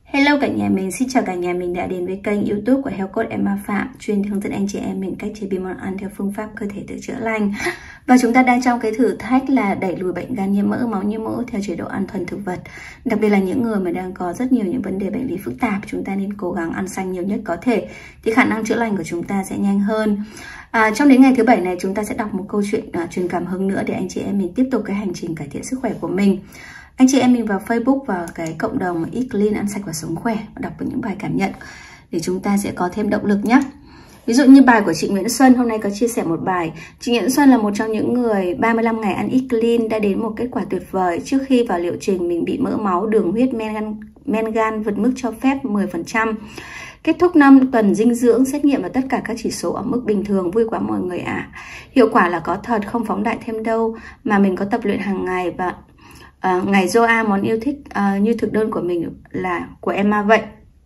Hello cả nhà mình, xin chào cả nhà mình đã đến với kênh YouTube của Health Coach Emma Phạm, chuyên hướng dẫn anh chị em mình cách chế biến món ăn theo phương pháp cơ thể tự chữa lành. Và chúng ta đang trong cái thử thách là đẩy lùi bệnh gan nhiễm mỡ, máu nhiễm mỡ theo chế độ ăn thuần thực vật. Đặc biệt là những người mà đang có rất nhiều những vấn đề bệnh lý phức tạp, chúng ta nên cố gắng ăn xanh nhiều nhất có thể thì khả năng chữa lành của chúng ta sẽ nhanh hơn. Trong đến ngày thứ 7 này chúng ta sẽ đọc một câu chuyện truyền cảm hứng nữa để anh chị em mình tiếp tục cái hành trình cải thiện sức khỏe của mình. Anh chị em mình vào Facebook, vào cái cộng đồng Eat Clean, ăn sạch và sống khỏe, đọc những bài cảm nhận để chúng ta sẽ có thêm động lực nhé. Ví dụ như bài của chị Nguyễn Xuân hôm nay có chia sẻ một bài. Chị Nguyễn Xuân là một trong những người 35 ngày ăn Eat Clean đã đến một kết quả tuyệt vời. Trước khi vào liệu trình mình bị mỡ máu, đường huyết, men gan vượt mức cho phép 10%. Kết thúc 5 tuần dinh dưỡng, xét nghiệm và tất cả các chỉ số ở mức bình thường. Vui quá mọi người ạ. Hiệu quả là có thật, không phóng đại thêm đâu, mà mình có tập luyện hàng ngày. Và ngày Joa, món yêu thích như thực đơn của mình là của Emma vậy.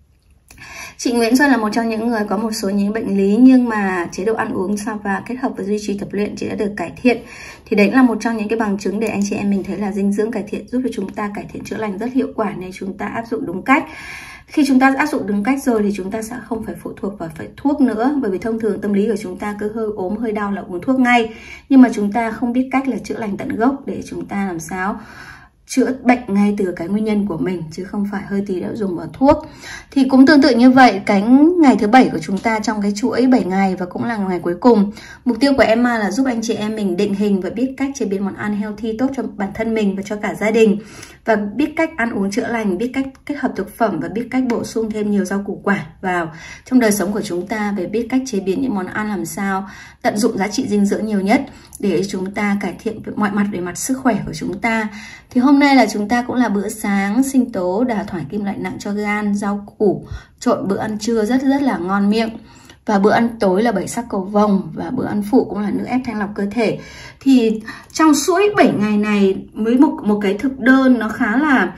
Chị Nguyễn Xuân là một trong những người có một số những bệnh lý, nhưng mà chế độ ăn uống sao và kết hợp với duy trì tập luyện chị đã được cải thiện. Thì đấy là một trong những cái bằng chứng để anh chị em mình thấy là dinh dưỡng cải thiện giúp cho chúng ta cải thiện chữa lành rất hiệu quả nếu chúng ta áp dụng đúng cách. Khi chúng ta áp dụng đúng cách rồi thì chúng ta sẽ không phải phụ thuộc vào thuốc nữa, bởi vì thông thường tâm lý của chúng ta cứ hơi ốm hơi đau là uống thuốc ngay, nhưng mà chúng ta không biết cách là chữa lành tận gốc để chúng ta làm sao chữa bệnh ngay từ cái nguyên nhân của mình, chứ không phải hơi tí đã dùng vào thuốc. Thì cũng tương tự như vậy, cái ngày thứ 7 của chúng ta trong cái chuỗi 7 ngày và cũng là ngày cuối cùng. Mục tiêu của Emma là giúp anh chị em mình định hình và biết cách chế biến món ăn healthy tốt cho bản thân mình và cho cả gia đình, và biết cách ăn uống chữa lành, biết cách kết hợp thực phẩm và biết cách bổ sung thêm nhiều rau củ quả vào trong đời sống của chúng ta, về biết cách chế biến những món ăn làm sao tận dụng giá trị dinh dưỡng nhiều nhất để chúng ta cải thiện mọi mặt về mặt sức khỏe của chúng ta. Thì hôm nay là chúng ta cũng là bữa sáng sinh tố đà thoải kim loại nặng cho gan, rau củ trộn bữa ăn trưa rất là ngon miệng. Và bữa ăn tối là 7 sắc cầu vồng, và bữa ăn phụ cũng là nước ép thanh lọc cơ thể. Thì trong suốt 7 ngày này với một cái thực đơn nó khá là,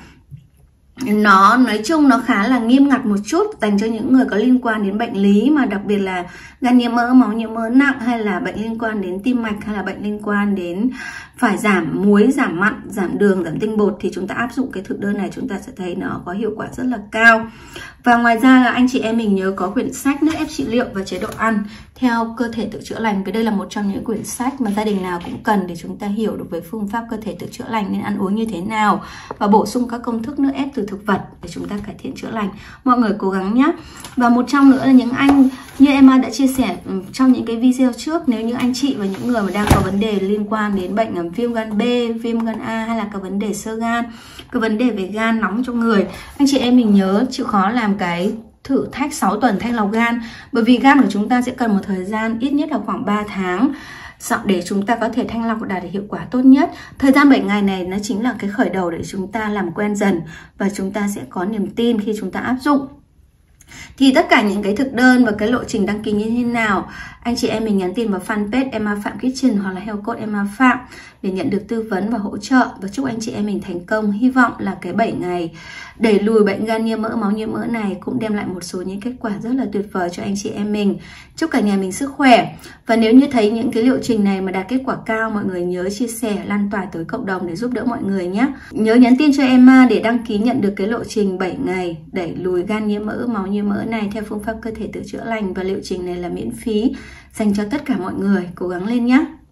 nói chung nó khá là nghiêm ngặt một chút, dành cho những người có liên quan đến bệnh lý, mà đặc biệt là gan nhiễm mỡ, máu nhiễm mỡ nặng, hay là bệnh liên quan đến tim mạch, hay là bệnh liên quan đến phải giảm muối, giảm mặn, giảm đường, giảm tinh bột, thì chúng ta áp dụng cái thực đơn này chúng ta sẽ thấy nó có hiệu quả rất là cao. Và ngoài ra là anh chị em mình nhớ có quyển sách nước ép trị liệu và chế độ ăn theo cơ thể tự chữa lành. Vì đây là một trong những quyển sách mà gia đình nào cũng cần để chúng ta hiểu được với phương pháp cơ thể tự chữa lành nên ăn uống như thế nào, và bổ sung các công thức nước ép từ thực vật để chúng ta cải thiện chữa lành. Mọi người cố gắng nhé. Và một trong nữa là những anh như Emma đã chia sẻ trong những cái video trước, nếu như anh chị và những người mà đang có vấn đề liên quan đến bệnh viêm gan B, viêm gan A, hay là có vấn đề xơ gan, có vấn đề về gan nóng trong người, anh chị em mình nhớ chịu khó làm cái thử thách 6 tuần thanh lọc gan. Bởi vì gan của chúng ta sẽ cần một thời gian ít nhất là khoảng 3 tháng để chúng ta có thể thanh lọc và đạt được hiệu quả tốt nhất. Thời gian 7 ngày này nó chính là cái khởi đầu để chúng ta làm quen dần, và chúng ta sẽ có niềm tin khi chúng ta áp dụng. Thì tất cả những cái thực đơn và cái lộ trình đăng ký như thế nào, anh chị em mình nhắn tin vào fanpage Emma Phạm Kitchen hoặc là Health Coach Emma Phạm để nhận được tư vấn và hỗ trợ. Và chúc anh chị em mình thành công. Hy vọng là cái 7 ngày đẩy lùi bệnh gan nhiễm mỡ, máu nhiễm mỡ này cũng đem lại một số những kết quả rất là tuyệt vời cho anh chị em mình. Chúc cả nhà mình sức khỏe. Và nếu như thấy những cái liệu trình này mà đạt kết quả cao, mọi người nhớ chia sẻ, lan tỏa tới cộng đồng để giúp đỡ mọi người nhé. Nhớ nhắn tin cho Emma để đăng ký nhận được cái lộ trình 7 ngày đẩy lùi gan nhiễm mỡ, máu nhiễm mỡ này theo phương pháp cơ thể tự chữa lành. Và liệu trình này là miễn phí dành cho tất cả mọi người. Cố gắng lên nhé.